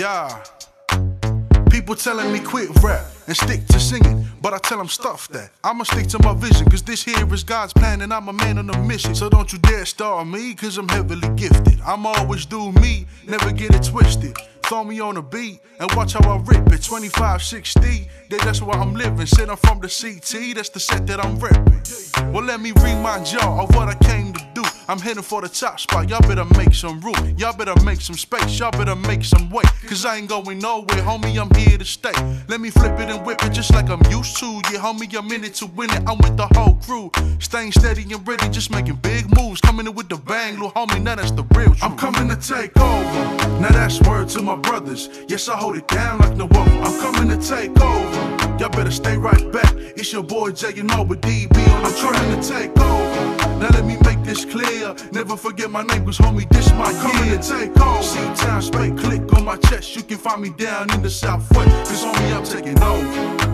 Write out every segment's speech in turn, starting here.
Yeah. People telling me quit rap and stick to singing, but I tell them stuff that. I'ma stick to my vision, cause this here is God's plan and I'm a man on a mission. So don't you dare star me, cause I'm heavily gifted. I'ma always do me, never get it twisted. Throw me on a beat and watch how I rip it. 2560, that's where I'm living. Said I'm from the CT, that's the set that I'm reppin'. Well, let me remind y'all of what I came to do. I'm heading for the top spot, y'all better make some room. Y'all better make some space, y'all better make some weight. Cause I ain't going nowhere, homie, I'm here to stay. Let me flip it and whip it just like I'm used to. Yeah, homie, I'm in it to win it, I'm with the whole crew. Staying steady and ready, just making big moves. Coming in with the bang, little homie, now that's the real truth. I'm coming to take over, now that's word to my brothers. Yes, I hold it down like no other. I'm coming to take over, y'all better stay right back. It's your boy Jay, you know, with DB on. I'm trying to take over, now let me make this clear. Never forget my name, cause homie, this my year. Coming to take over, C-Town, spray click on my chest. You can find me down in the Southwest, cause homie, I'm taking over.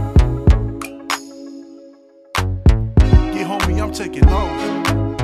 Yeah, homie, I'm taking over.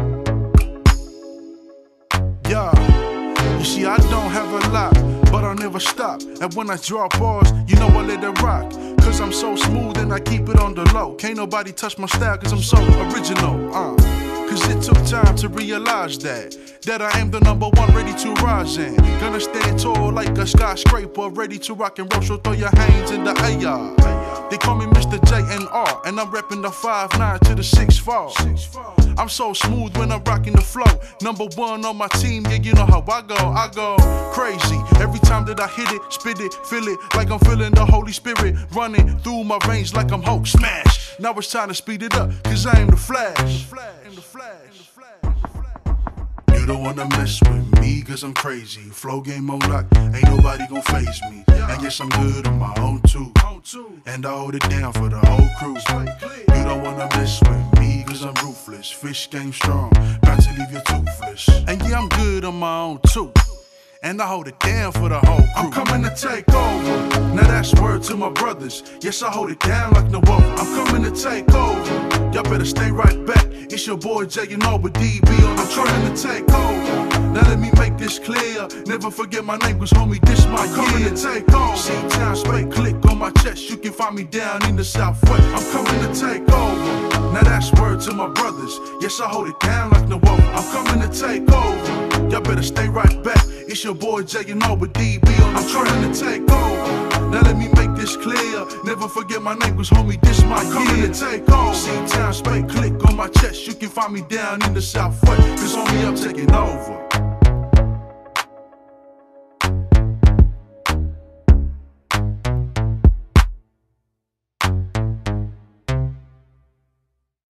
Yeah, you see, I don't have a lot, but I'll never stop. And when I drop bars, you know I let it rock. Cause I'm so smooth and I keep it on the low. Can't nobody touch my style cause I'm so original. Cause it took time to realize that I am the #1 ready to rise in. Gonna stand tall like a skyscraper, ready to rock and roll, so throw your hands in the air. They call me Mr. J&R, and I'm reppin' the 5'9" to the 6'4". I'm so smooth when I'm rocking the flow. #1 on my team, yeah, you know how I go crazy. Every time that I hit it, spit it, feel it, like I'm feeling the Holy Spirit running through my veins like I'm Hulk smash. Now it's time to speed it up, cause I am the Flash. You don't wanna mess with me, cause I'm crazy. Flow game on lock, ain't nobody gon' faze me. And yes, I'm good on my own too, and I hold it down for the whole crew. You don't wanna mess with me, cause I'm ruthless. Fish game strong, bound to leave you toothless. And yeah, I'm good on my own too, and I hold it down for the whole crew. I'm coming to take over, now that's word to my brothers. Yes, I hold it down like no other. I'm coming to take over, y'all better stay right back. It's your boy Jay, you know, with DB on. I'm trying to take over, now let me make this clear. Never forget my name, cause homie, this my year. Coming to take over, C-Town, spray click on my chest. You can find me down in the Southwest. I'm coming to take over, now that's word to my brothers. Yes, I hold it down like no other. I'm coming to take over, y'all better stay right back. It's your boy Jay, you know, with DB on. I'm trying to take over, now let me make this clear. Never forget my name, cause homie, this my year. Coming to take over, C-Town, spray click on my chest. You can find me down in the Southwest, cause homie, I'm taking over.